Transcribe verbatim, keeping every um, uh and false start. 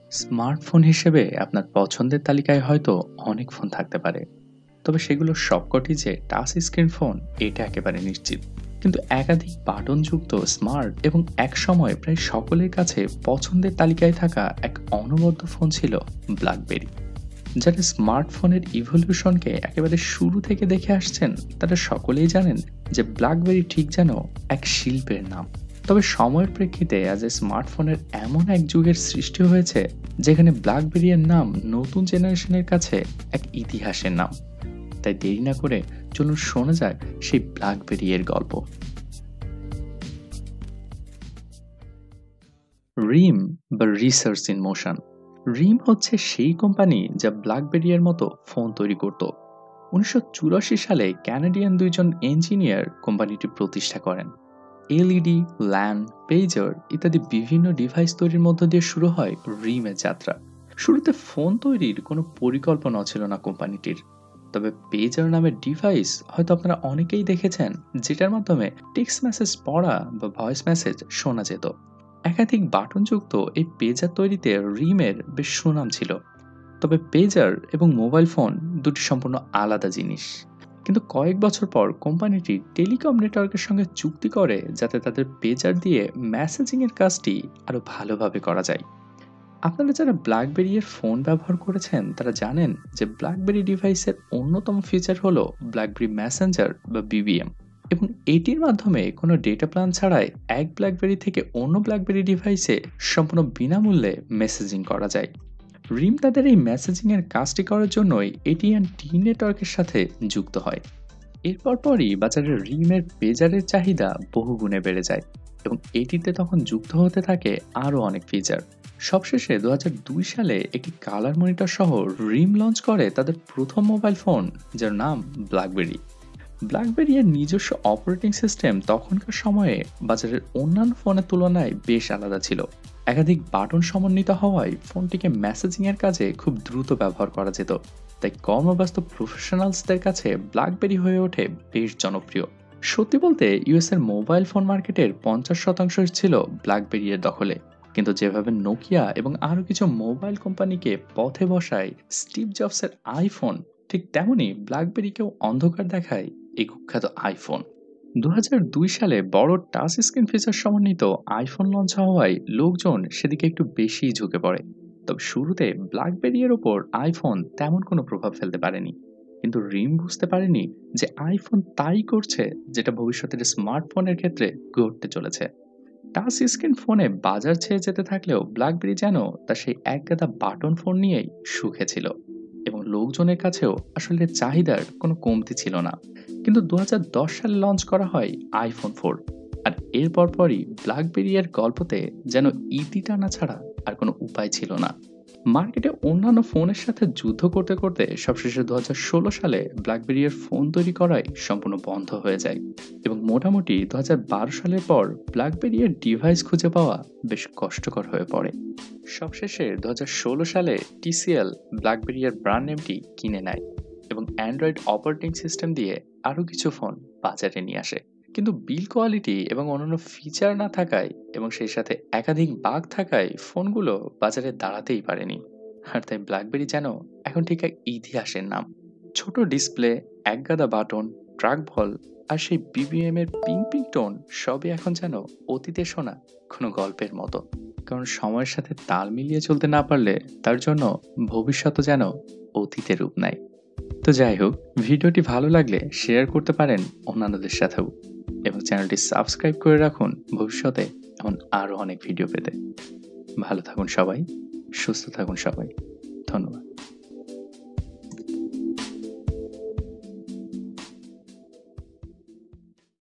Smartphone হিসেবে আপনার পছন্দের তালিকায় হয়তো অনেক ফোন থাকতে পারে, তবে সেগুলো সবকটি যে টাচ স্ক্রিন ফোন এটা একেবারে নিশ্চিত। কিন্তু একাধিক বাটনযুক্ত স্মার্ট এবং একসময় প্রায় সকলের কাছে পছন্দের তালিকায় থাকা এক অনবদ্য ফোন ছিল ব্ল্যাকবেরি। যারা স্মার্টফোনের ইভলিউশনকে একেবারে শুরু থেকে দেখে আসছেন তারা সকলেই জানেন যে ব্ল্যাকবেরি ঠিক যেন এক শিল্পের নাম। তবে সময়ের প্রেক্ষিতে আজ স্মার্টফোনের এমন এক যুগের সৃষ্টি হয়েছে যেখানে ব্ল্যাকবেরি এর নাম নতুন জেনারেশনের কাছে এক ইতিহাসের নাম। তাই দেরি না করে চলুন শোনা যাক সেই ব্ল্যাকবেরি এর গল্প। রিম বা রিসার্চ ইন মোশন। রিম হচ্ছে সেই কোম্পানি যা ব্ল্যাকবেরি এর মতো ফোন তৈরি করত। উনিশশো চুরাশি সালে ক্যানাডিয়ান দুইজন ইঞ্জিনিয়ার কোম্পানিটি প্রতিষ্ঠা করেন। এলইডি, ল্যান, পেজার ইত্যাদি বিভিন্ন ডিভাইস তৈরির মধ্য দিয়ে শুরু হয় রিমের যাত্রা। শুরুতে ফোন তৈরির কোনো পরিকল্পনা ছিল না কোম্পানিটির। তবে পেজার নামের ডিভাইস হয়তো আপনারা অনেকেই দেখেছেন, যেটার মাধ্যমে টেক্সট মেসেজ পড়া বা ভয়েস মেসেজ শোনা যেত। একাধিক বাটনযুক্ত এই পেজার তৈরিতে রিমের বেশ সুনাম ছিল। তবে পেজার এবং মোবাইল ফোন দুটি সম্পূর্ণ আলাদা জিনিস। কিন্তু কয়েক বছর পর কোম্পানিটি টেলিকম নেটওয়ার্কের সঙ্গে চুক্তি করে যাতে তাদের পেজার দিয়ে মেসেজিং এর কাজটি আরো ভালোভাবে করা যায়। আপনারা যারা ব্ল্যাকবেরি এর ফোন ব্যবহার করেছেন তারা জানেন যে ব্ল্যাকবেরি ডিভাইসের অন্যতম ফিচার হলো ব্ল্যাকবেরি মেসেঞ্জার বা বিবিএম, এবং এটির মাধ্যমে কোনো ডেটা প্ল্যান ছাড়াই এক ব্ল্যাকবেরি থেকে অন্য ব্ল্যাকবেরি ডিভাইসে সম্পূর্ণ বিনামূল্যে মেসেজিং করা যায়। রিম তাদের এই মেসেজিং এর কাজটি করার জন্যই এটিএনটি নেটওয়ার্কের সাথে যুক্ত হয়। এরপর পরই বাজারে রিমের পেজারের চাহিদা বহুগুণে বেড়ে যায় এবং এটিতে তখন যুক্ত হতে থাকে আরও অনেক ফিচার। সবশেষে দু হাজার দুই সালে একটি কালার মনিটর সহ রিম লঞ্চ করে তাদের প্রথম মোবাইল ফোন, যার নাম ব্ল্যাকবেরি। ব্ল্যাকবেরি এর নিজস্ব অপারেটিং সিস্টেম তখনকার সময়ে বাজারের অন্যান্য ফোনের তুলনায় বেশ আলাদা ছিল। একাধিক বাটন সমন্বিত হওয়ায় ফোনটিকে মেসেজিং এর কাজে খুব দ্রুত ব্যবহার করা যেত। তাই কর্মব্যস্ত প্রফেশনালসদের কাছে ব্ল্যাকবেরি হয়ে ওঠে বেশ জনপ্রিয়। সত্যি বলতে ইউএস এর মোবাইল ফোন মার্কেটের পঞ্চাশ শতাংশ ছিল ব্ল্যাকবেরি এর দখলে। কিন্তু যেভাবে নোকিয়া এবং আরো কিছু মোবাইল কোম্পানিকে পথে বসায় স্টিভ জবসের আইফোন, ঠিক তেমনি ব্ল্যাকবেরিকেও অন্ধকার দেখায় এই কুখ্যাত আইফোন। দু হাজার দুই সালে বড় টাচ স্ক্রিন ফিচার সমন্বিত আইফোন লঞ্চ হওয়ায় লোকজন সেদিকে একটু বেশিই ঝুঁকে পড়ে। তবে শুরুতে ব্ল্যাকবেরি এর ওপর আইফোন তেমন কোনো প্রভাব ফেলতে পারেনি। কিন্তু রিম বুঝতে পারেনি যে আইফোন তাই করছে যেটা ভবিষ্যতের স্মার্টফোনের ক্ষেত্রে ঘটতে চলেছে। টাচ স্ক্রিন ফোনে বাজার ছেয়ে যেতে থাকলেও ব্ল্যাকবেরি যেন তার সেই একগাদা বাটন ফোন নিয়েই সুখে ছিল এবং লোকজনের কাছেও আসলে চাহিদার কোনো কমতি ছিল না। কিন্তু দু হাজার দশ সালে লঞ্চ করা হয় আইফোন ফোর, আর এর পরপরই ব্ল্যাকবেরি এর গল্পতে যেন ইতি টানা ছাড়া আর কোনো উপায় ছিল না। মার্কেটে অন্যান্য ফোনের সাথে যুদ্ধ করতে করতে সবশেষে দু হাজার ষোলো সালে ব্ল্যাকবেরি এর ফোন তৈরি করাই সম্পূর্ণ বন্ধ হয়ে যায় এবং মোটামুটি দু হাজার বারো সালের পর ব্ল্যাকবেরি এর ডিভাইস খুঁজে পাওয়া বেশ কষ্টকর হয়ে পড়ে। সবশেষে দু হাজার ষোলো সালে টিসিএল ব্ল্যাকবেরি এর ব্র্যান্ড নেমটি কিনে নেয় এবং অ্যান্ড্রয়েড অপারেটিং সিস্টেম দিয়ে আরও কিছু ফোন বাজারে নিয়ে আসে। কিন্তু বিল কোয়ালিটি এবং অন্যান্য ফিচার না থাকায় এবং সেই সাথে একাধিক বাগ থাকায় ফোনগুলো বাজারে দাঁড়াতেই পারেনি। আর তাই ব্ল্যাকবেরি যেন এখন ঠিক এক ইতিহাসের নাম। ছোট ডিসপ্লে, একগাদা বাটন, ট্র্যাক বল আর সেই বিবিএম এর পিং পিং টোন সবই এখন যেন অতীতে শোনা কোনো গল্পের মতো। কারণ সময়ের সাথে তাল মিলিয়ে চলতে না পারলে তার জন্য ভবিষ্যৎও যেন অতীতে রূপ নেয়। তো যাই হোক, ভিডিওটি ভালো লাগলে শেয়ার করতে পারেন অন্যান্যদের সাথেও এবং চ্যানেলটি সাবস্ক্রাইব করে রাখুন ভবিষ্যতে এমন আরও অনেক ভিডিও পেতে। ভালো থাকুন সবাই, সুস্থ থাকুন সবাই।